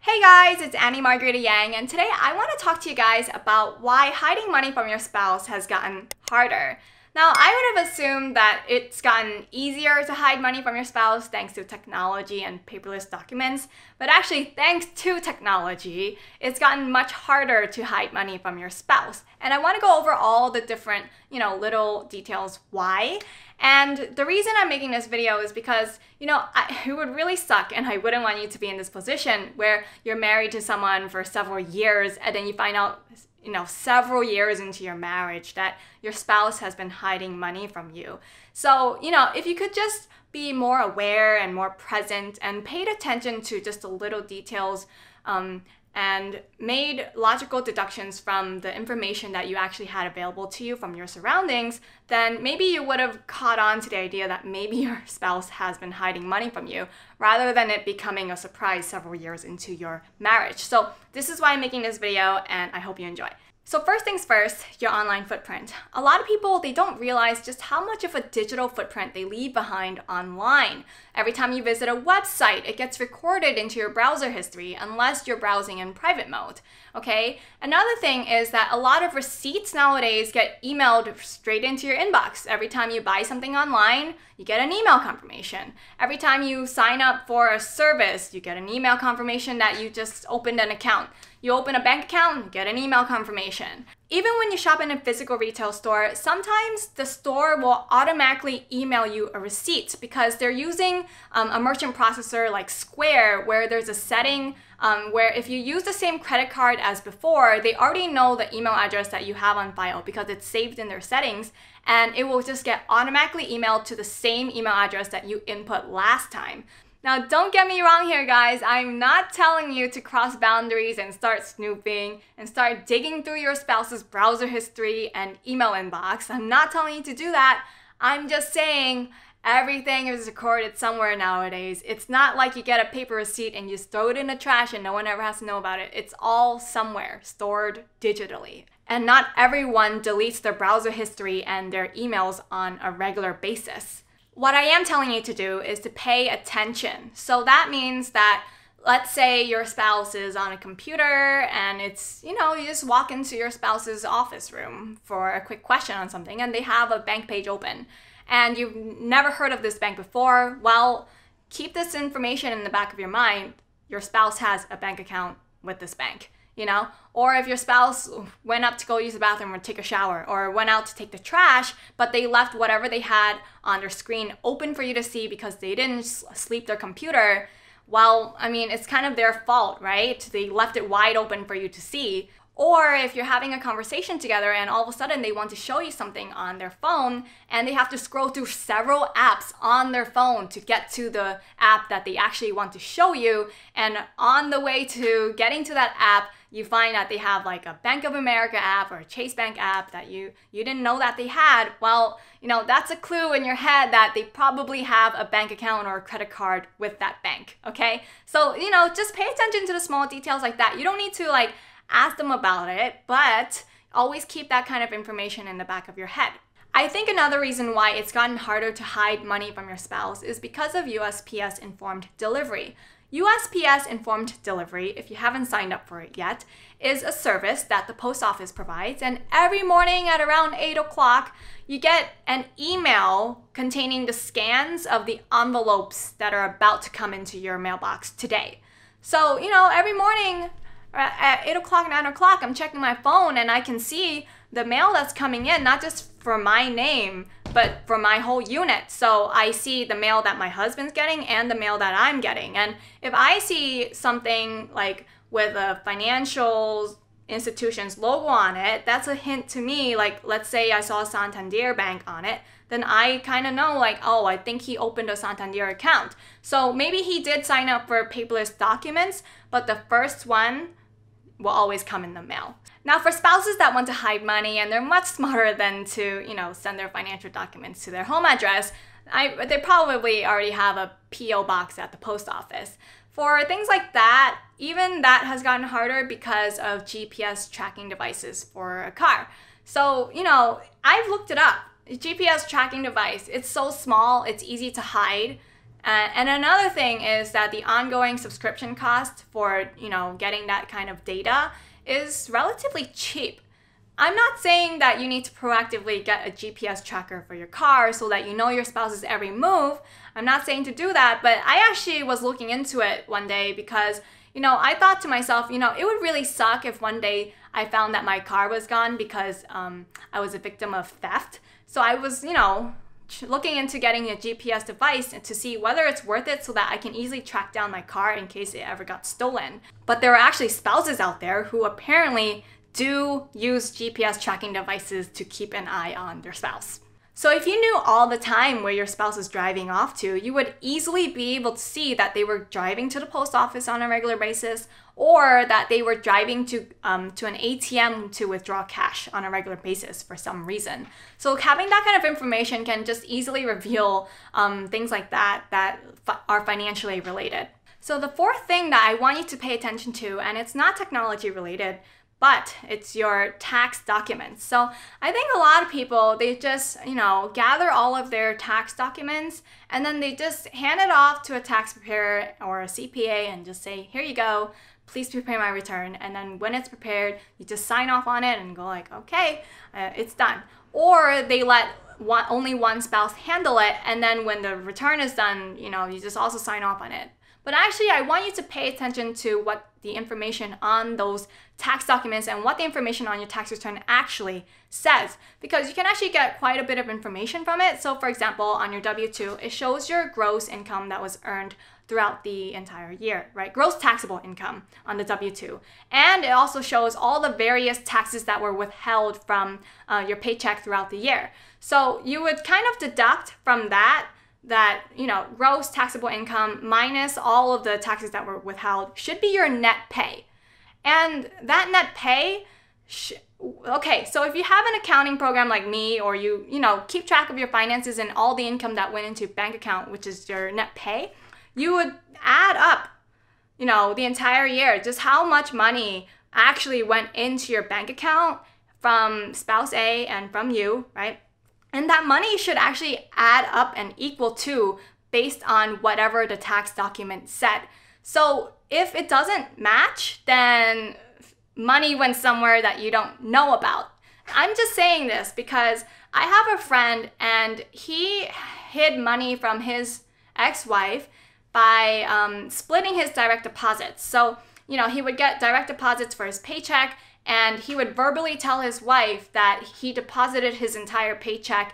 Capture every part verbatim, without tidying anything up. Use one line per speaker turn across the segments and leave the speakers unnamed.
Hey guys, it's Annie Margarita Yang, and today I want to talk to you guys about why hiding money from your spouse has gotten harder. Now, I would have assumed that it's gotten easier to hide money from your spouse thanks to technology and paperless documents, but actually thanks to technology, it's gotten much harder to hide money from your spouse. And I want to go over all the different, you know, little details why. And the reason I'm making this video is because, you know, I, it would really suck, and I wouldn't want you to be in this position where you're married to someone for several years and then you find out, you know, several years into your marriage that your spouse has been hiding money from you. So, you know, if you could just be more aware and more present and paid attention to just the little details um, and made logical deductions from the information that you actually had available to you from your surroundings, then maybe you would have caught on to the idea that maybe your spouse has been hiding money from you, rather than it becoming a surprise several years into your marriage. So this is why I'm making this video, and I hope you enjoy. So first things first, your online footprint. A lot of people, they don't realize just how much of a digital footprint they leave behind online. Every time you visit a website, it gets recorded into your browser history unless you're browsing in private mode, okay? Another thing is that a lot of receipts nowadays get emailed straight into your inbox. Every time you buy something online, you get an email confirmation. Every time you sign up for a service, you get an email confirmation that you just opened an account. You open a bank account, get an email confirmation. Even when you shop in a physical retail store, sometimes the store will automatically email you a receipt because they're using um, a merchant processor like Square, where there's a setting um, where if you use the same credit card as before, they already know the email address that you have on file because it's saved in their settings, and it will just get automatically emailed to the same email address that you input last time. Now, don't get me wrong here, guys. I'm not telling you to cross boundaries and start snooping and start digging through your spouse's browser history and email inbox. I'm not telling you to do that. I'm just saying everything is recorded somewhere nowadays. It's not like you get a paper receipt and you just throw it in the trash and no one ever has to know about it. It's all somewhere stored digitally. And not everyone deletes their browser history and their emails on a regular basis. What I am telling you to do is to pay attention. So that means that, let's say your spouse is on a computer and it's, you know, you just walk into your spouse's office room for a quick question on something and they have a bank page open and you've never heard of this bank before. Well, keep this information in the back of your mind. Your spouse has a bank account with this bank, you know? Or if your spouse went up to go use the bathroom or take a shower, or went out to take the trash, but they left whatever they had on their screen open for you to see because they didn't sleep their computer, well, I mean, it's kind of their fault, right? They left it wide open for you to see. Or if you're having a conversation together and all of a sudden they want to show you something on their phone and they have to scroll through several apps on their phone to get to the app that they actually want to show you. And on the way to getting to that app, you find that they have like a Bank of America app or a Chase Bank app that you, you didn't know that they had. Well, you know, that's a clue in your head that they probably have a bank account or a credit card with that bank, okay? So, you know, just pay attention to the small details like that. You don't need to like ask them about it, but always keep that kind of information in the back of your head. I think another reason why it's gotten harder to hide money from your spouse is because of U S P S Informed Delivery. U S P S Informed Delivery, if you haven't signed up for it yet, is a service that the post office provides, and every morning at around eight o'clock, you get an email containing the scans of the envelopes that are about to come into your mailbox today. So, you know, every morning at eight o'clock, nine o'clock, I'm checking my phone and I can see the mail that's coming in, not just for my name, but for my whole unit. So I see the mail that my husband's getting and the mail that I'm getting. And if I see something like with a financial institution's logo on it, that's a hint to me. Like, let's say I saw Santander Bank on it, then I kind of know like, oh, I think he opened a Santander account. So maybe he did sign up for paperless documents, but the first one will always come in the mail. Now, for spouses that want to hide money and they're much smarter than to, you know, send their financial documents to their home address, I, they probably already have a P O box at the post office. For things like that, even that has gotten harder because of G P S tracking devices for a car. So, you know, I've looked it up. G P S tracking device, it's so small, it's easy to hide. Uh, and another thing is that the ongoing subscription cost for, you know, getting that kind of data is relatively cheap. I'm not saying that you need to proactively get a G P S tracker for your car so that you know your spouse's every move. I'm not saying to do that, but I actually was looking into it one day because, you know, I thought to myself, you know, it would really suck if one day I found that my car was gone because um, I was a victim of theft. So I was, you know, looking into getting a G P S device to see whether it's worth it so that I can easily track down my car in case it ever got stolen. But there are actually spouses out there who apparently do use G P S tracking devices to keep an eye on their spouse. So if you knew all the time where your spouse is driving off to, you would easily be able to see that they were driving to the post office on a regular basis, or that they were driving to um, to an A T M to withdraw cash on a regular basis for some reason. So having that kind of information can just easily reveal um, things like that that f- are financially related. So the fourth thing that I want you to pay attention to, and it's not technology related, but it's your tax documents. So I think a lot of people, they just, you know, gather all of their tax documents and then they just hand it off to a tax preparer or a C P A and just say, here you go, please prepare my return. And then when it's prepared, you just sign off on it and go like, okay, uh, it's done. Or they let one, only one spouse handle it, and then when the return is done, you know, you just also sign off on it. But actually, I want you to pay attention to what the information on those tax documents and what the information on your tax return actually says, because you can actually get quite a bit of information from it. So for example, on your W two, it shows your gross income that was earned throughout the entire year, right? Gross taxable income on the W two. And it also shows all the various taxes that were withheld from uh, your paycheck throughout the year. So you would kind of deduct from that that, you know, gross taxable income minus all of the taxes that were withheld should be your net pay. And that net pay, sh- okay, so if you have an accounting program like me, or you, you know, keep track of your finances and all the income that went into bank account, which is your net pay, you would add up, you know, the entire year, just how much money actually went into your bank account from spouse A and from you, right? And that money should actually add up and equal to based on whatever the tax document said. So if it doesn't match, then money went somewhere that you don't know about. I'm just saying this because I have a friend and he hid money from his ex-wife by um, splitting his direct deposits. So, you know, he would get direct deposits for his paycheck, and he would verbally tell his wife that he deposited his entire paycheck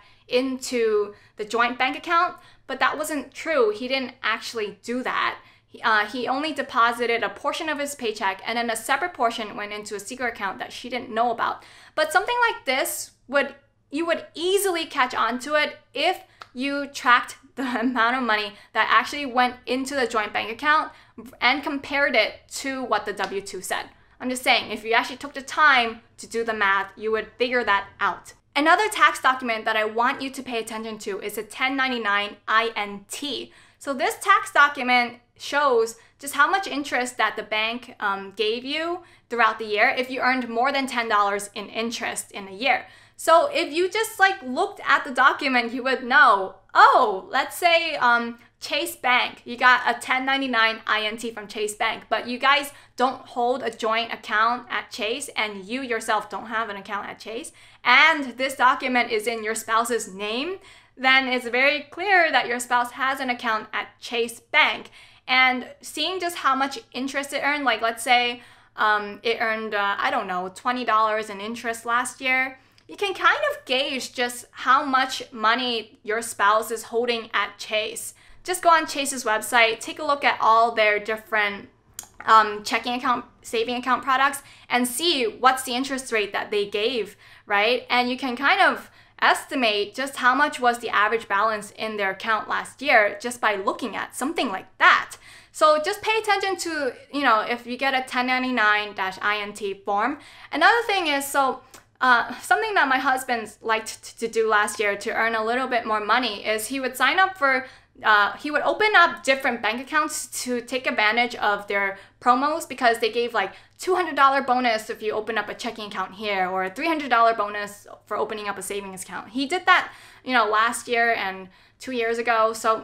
into the joint bank account, but that wasn't true. He didn't actually do that. Uh, he only deposited a portion of his paycheck, and then a separate portion went into a secret account that she didn't know about. But something like this, would you would easily catch on to it if you tracked the amount of money that actually went into the joint bank account and compared it to what the W two said. I'm just saying, if you actually took the time to do the math, you would figure that out. Another tax document that I want you to pay attention to is a ten ninety-nine I N T. So this tax document shows just how much interest that the bank um, gave you throughout the year if you earned more than ten dollars in interest in a year. So if you just like looked at the document, you would know, oh, let's say um, Chase Bank, you got a ten ninety-nine I N T from Chase Bank, but you guys don't hold a joint account at Chase, and you yourself don't have an account at Chase, and this document is in your spouse's name, then it's very clear that your spouse has an account at Chase Bank. And seeing just how much interest it earned, like let's say um, it earned, uh, I don't know, twenty dollars in interest last year, you can kind of gauge just how much money your spouse is holding at Chase. Just go on Chase's website, take a look at all their different um, checking account, saving account products, and see what's the interest rate that they gave, right? And you can kind of estimate just how much was the average balance in their account last year just by looking at something like that. So just pay attention to, you know, if you get a ten ninety-nine I N T form. Another thing is, so uh, something that my husband liked to do last year to earn a little bit more money is he would sign up for Uh, he would open up different bank accounts to take advantage of their promos, because they gave like two hundred dollars bonus if you open up a checking account here, or a three hundred dollars bonus for opening up a savings account. He did that, you know, last year and two years ago. So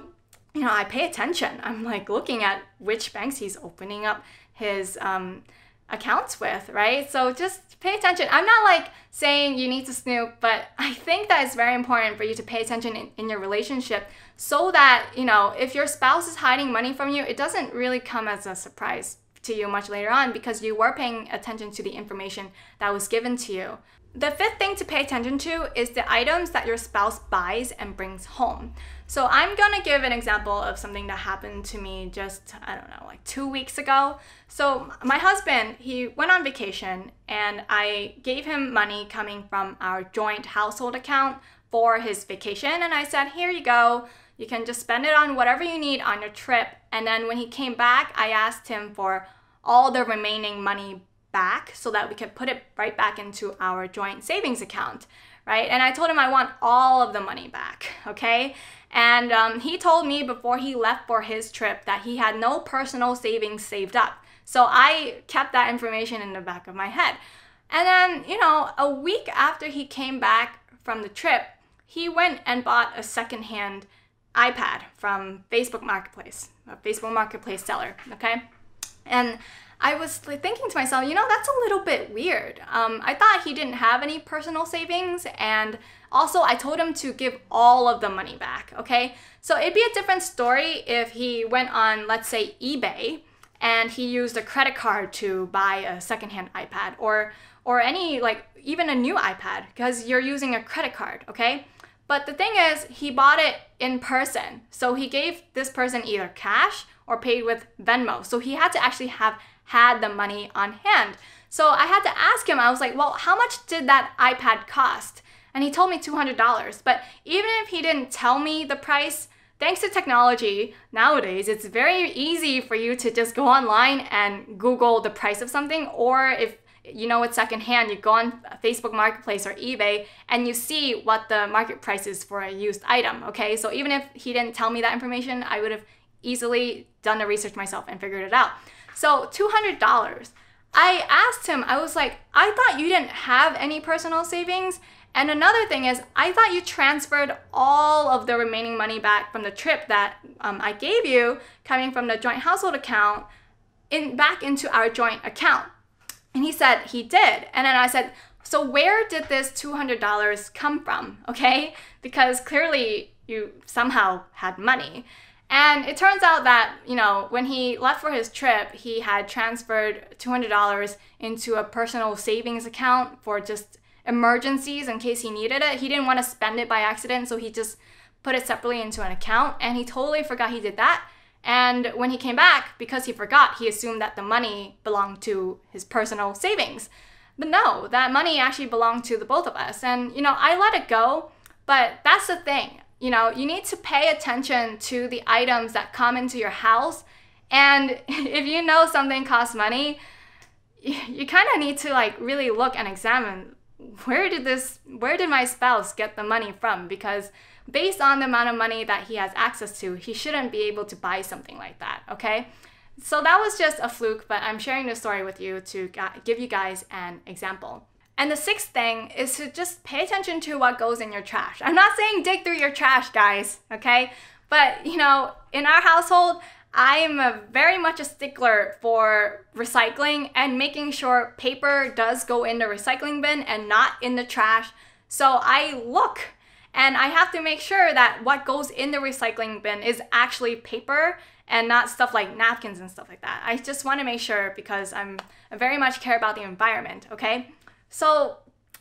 you know, I pay attention. I'm like looking at which banks he's opening up his um, accounts with, right? So just pay attention. I'm not like saying you need to snoop, but I think that it's very important for you to pay attention in, in your relationship so that, you know, if your spouse is hiding money from you, it doesn't really come as a surprise to you much later on because you were paying attention to the information that was given to you. The fifth thing to pay attention to is the items that your spouse buys and brings home. So I'm gonna give an example of something that happened to me just, I don't know, like two weeks ago. So my husband, he went on vacation and I gave him money coming from our joint household account for his vacation. And I said, here you go. You can just spend it on whatever you need on your trip. And then when he came back, I asked him for all the remaining money back so that we could put it right back into our joint savings account, right? And I told him I want all of the money back, okay? And um, he told me before he left for his trip that he had no personal savings saved up. So I kept that information in the back of my head. And then, you know, a week after he came back from the trip, he went and bought a secondhand iPad from Facebook Marketplace, a Facebook Marketplace seller, okay? And I was thinking to myself, you know, that's a little bit weird. Um, I thought he didn't have any personal savings, and also I told him to give all of the money back, okay? So it'd be a different story if he went on, let's say, eBay, and he used a credit card to buy a secondhand iPad, or or any, like, even a new iPad, because you're using a credit card, okay? But the thing is, he bought it in person. So he gave this person either cash or paid with Venmo. So he had to actually have had the money on hand. So I had to ask him, I was like, well, how much did that iPad cost? And he told me two hundred dollars. But even if he didn't tell me the price, thanks to technology, nowadays, it's very easy for you to just go online and Google the price of something. Or if you know it's secondhand, you go on Facebook Marketplace or eBay and you see what the market price is for a used item, okay? So even if he didn't tell me that information, I would have easily done the research myself and figured it out. So two hundred dollars. I asked him, I was like, I thought you didn't have any personal savings. And another thing is, I thought you transferred all of the remaining money back from the trip that um, I gave you coming from the joint household account in back into our joint account. And he said he did. And then I said, so where did this two hundred dollars come from, okay? Because clearly you somehow had money. And it turns out that, you know, when he left for his trip, he had transferred two hundred dollars into a personal savings account for just emergencies in case he needed it. He didn't want to spend it by accident, so he just put it separately into an account, and he totally forgot he did that. And when he came back, because he forgot, he assumed that the money belonged to his personal savings. But no, that money actually belonged to the both of us. And, you know, I let it go, but that's the thing. You know, you need to pay attention to the items that come into your house. And if you know something costs money, you, you kind of need to like really look and examine where did this, where did my spouse get the money from? Because based on the amount of money that he has access to, he shouldn't be able to buy something like that, okay? So that was just a fluke, but I'm sharing this story with you to give you guys an example. And the sixth thing is to just pay attention to what goes in your trash. I'm not saying dig through your trash, guys, okay? But, you know, in our household, I'm a very much a stickler for recycling and making sure paper does go in the recycling bin and not in the trash. So I look and I have to make sure that what goes in the recycling bin is actually paper and not stuff like napkins and stuff like that. I just want to make sure because I'm I very much care about the environment, okay? So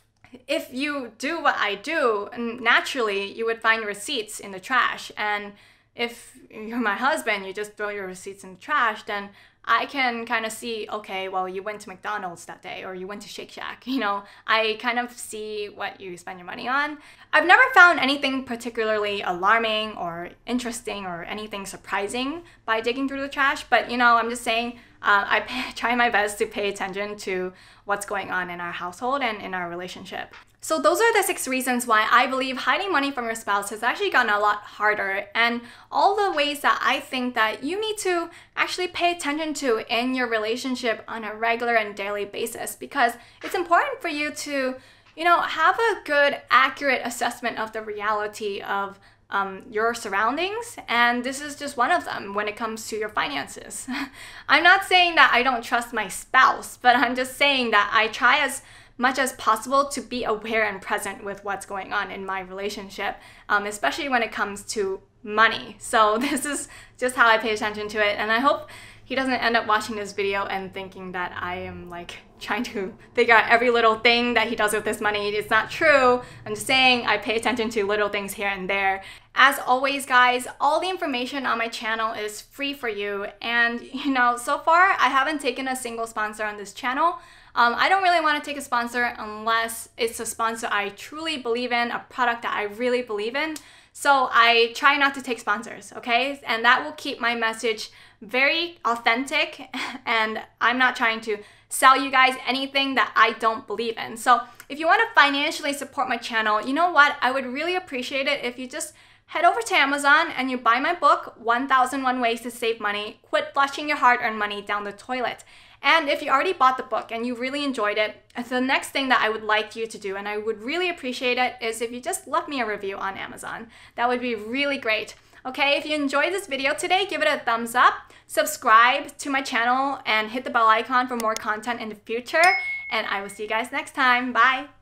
if you do what I do, naturally you would find receipts in the trash. And if you're my husband, you just throw your receipts in the trash, then I can kind of see, okay, well, you went to McDonald's that day or you went to Shake Shack. You know, I kind of see what you spend your money on. I've never found anything particularly alarming or interesting or anything surprising by digging through the trash. But, you know, I'm just saying uh, I pay, try my best to pay attention to what's going on in our household and in our relationship. So those are the six reasons why I believe hiding money from your spouse has actually gotten a lot harder, and all the ways that I think that you need to actually pay attention to in your relationship on a regular and daily basis, because it's important for you to, you know, have a good, accurate assessment of the reality of um, your surroundings, and this is just one of them when it comes to your finances. I'm not saying that I don't trust my spouse, but I'm just saying that I try as much as possible to be aware and present with what's going on in my relationship, um, especially when it comes to money. So this is just how I pay attention to it, and I hope he doesn't end up watching this video and thinking that I am like trying to figure out every little thing that he does with his money. It's not true. I'm just saying I pay attention to little things here and there. As always, guys, all the information on my channel is free for you, and you know, so far I haven't taken a single sponsor on this channel. Um, I don't really want to take a sponsor unless it's a sponsor I truly believe in, a product that I really believe in. So I try not to take sponsors, okay? And that will keep my message very authentic, and I'm not trying to sell you guys anything that I don't believe in. So if you want to financially support my channel, you know what? I would really appreciate it if you just head over to Amazon and you buy my book, one thousand one Ways to Save Money, Quit Flushing Your Hard-Earned Money Down the Toilet. And if you already bought the book and you really enjoyed it, the next thing that I would like you to do, and I would really appreciate it, is if you just left me a review on Amazon. That would be really great. Okay, if you enjoyed this video today, give it a thumbs up, subscribe to my channel, and hit the bell icon for more content in the future. And I will see you guys next time. Bye!